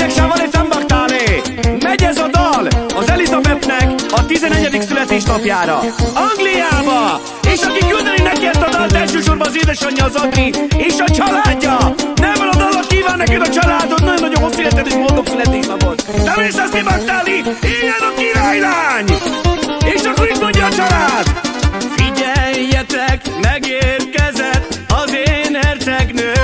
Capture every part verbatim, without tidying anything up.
Megy ez a dal az Elizabethnek a tizennegyedik születésnapjára Angliába, és aki küldeni neki ezt a dalt, elsősorban az édesanyja, az Adri és a családja. Nem a dallal kíván neked a családod nagyon-nagyon hosszú életed és boldog születésnapot. Te mész ezt mi Magdáli, ilyen a királylány. És akkor itt mondja a család: figyeljetek, megérkezett az én hercegnő.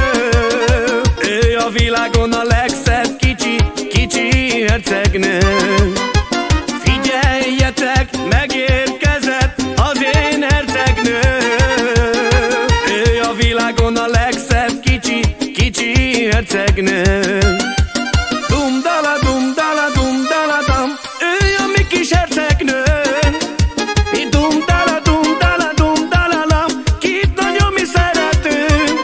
Ő a világon a legszebb kicsi, kicsi hercegnő. Figyeljetek, megérkezett az én hercegnő. Ő a világon a legszebb kicsi, kicsi hercegnő. Dum-dala, dum-dala, dum-dala, dum. Ő a mi kis hercegnő. Dum-dala, dum-dala, dum-dala, dum. Kit nagyon mi szeretünk.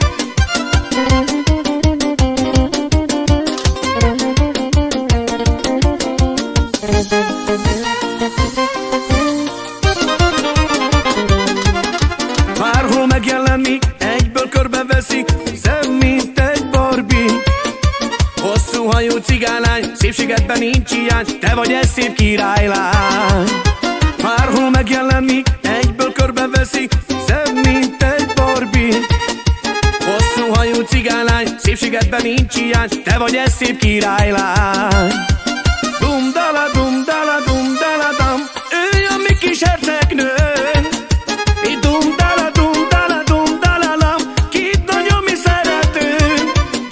Bárhol megjelenik, egyből körbeveszik, szem mint egy Barbie. Hosszú hajú cigánylány, szépségedben nincs hiány, te vagy egy szép királylány. Bárhol megjelenik, egyből körbeveszik, szem mint egy Barbie. Hosszú hajú cigánylány, szépségedben nincs hiány, te vagy egy szép királylány. Dum-dala, dum-dala, dum-dala, dum. Ő a mi kis hercegnő. Dum-dala, dum-dala, dum-dala, dum. Kit nagyon mi szeretünk.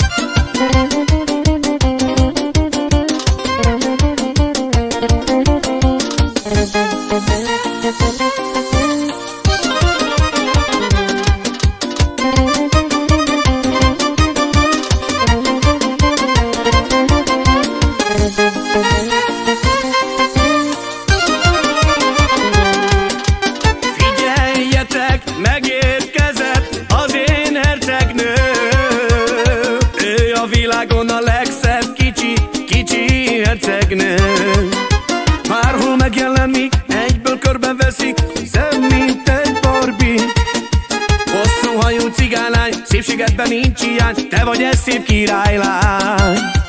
Figyeljetek, megérkezett az én hercegnő. Ő a világon a legszebb kicsi, kicsi hercegnő. Bárhol megjelenik, egyből körbeveszik, szem mint egy Barbie. Hosszú hajú cigánylány, szépségedben nincs hiány, te vagy egy szép királylány.